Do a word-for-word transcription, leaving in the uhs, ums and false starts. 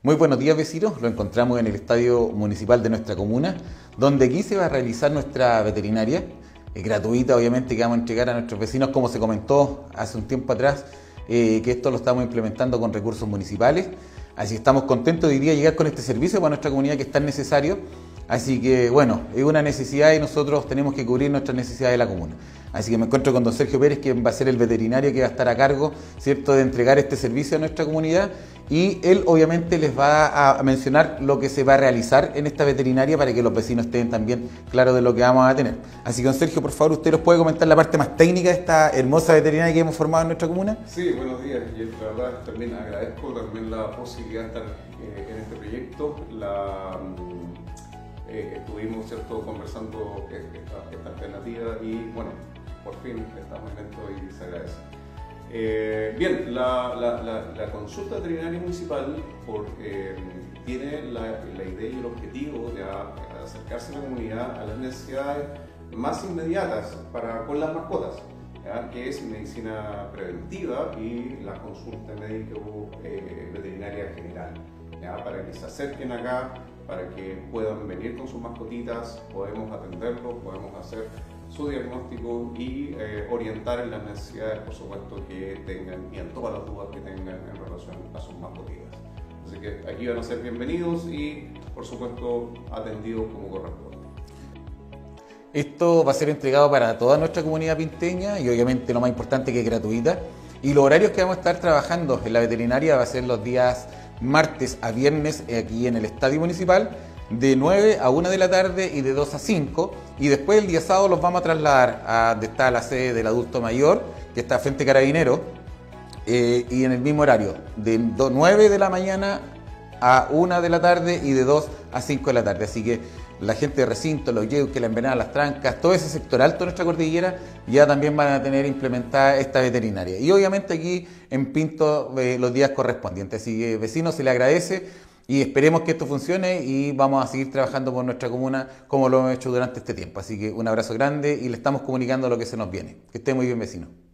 Muy buenos días, vecinos. Lo encontramos en el estadio municipal de nuestra comuna, donde aquí se va a realizar nuestra veterinaria, eh, gratuita obviamente, que vamos a entregar a nuestros vecinos, como se comentó hace un tiempo atrás, eh, que esto lo estamos implementando con recursos municipales. Así que estamos contentos de hoy día llegar con este servicio para nuestra comunidad que es tan necesario. Así que bueno, es una necesidad y nosotros tenemos que cubrir nuestras necesidades de la comuna. Así que me encuentro con don Sergio Pérez, quien va a ser el veterinario que va a estar a cargo, ¿cierto?, de entregar este servicio a nuestra comunidad, y él obviamente les va a mencionar lo que se va a realizar en esta veterinaria para que los vecinos estén también claros de lo que vamos a tener. Así que don Sergio, por favor, ¿usted nos puede comentar la parte más técnica de esta hermosa veterinaria que hemos formado en nuestra comuna? Sí, buenos días, y la verdad también agradezco también la posibilidad de estar eh, en este proyecto. La, eh, estuvimos cierto, conversando esta, esta alternativa y bueno, por fin estamos en esto y se agradece. Eh, bien, la, la, la, la consulta veterinaria municipal por, eh, tiene la, la idea y el objetivo de acercarse a la comunidad a las necesidades más inmediatas para, con las mascotas, ¿ya?, que es medicina preventiva y la consulta médico eh, veterinaria general, ¿ya?, para que se acerquen acá, para que puedan venir con sus mascotitas, podemos atenderlos, podemos hacer su diagnóstico y eh, orientar en las necesidades, por supuesto, que tengan y en todas las dudas que tengan en relación a sus mascotitas. Así que aquí van a ser bienvenidos y, por supuesto, atendidos como corresponde. Esto va a ser entregado para toda nuestra comunidad pinteña y obviamente lo más importante, que es gratuita. Y los horarios que vamos a estar trabajando en la veterinaria va a ser los días martes a viernes aquí en el estadio municipal, de nueve a una de la tarde y de dos a cinco, y después el día sábado los vamos a trasladar a donde está la sede del adulto mayor, que está frente a Carabinero, eh, y en el mismo horario, de nueve de la mañana a una de la tarde y de dos a cinco de la tarde. Así que la gente de Recinto, Los Yeuques, La Envenenada, Las Trancas, todo ese sector alto de nuestra cordillera ya también van a tener implementada esta veterinaria. Y obviamente aquí en Pinto eh, los días correspondientes. Así que vecinos, se les agradece. Y esperemos que esto funcione y vamos a seguir trabajando por nuestra comuna como lo hemos hecho durante este tiempo. Así que un abrazo grande y le estamos comunicando lo que se nos viene. Que esté muy bien, vecino.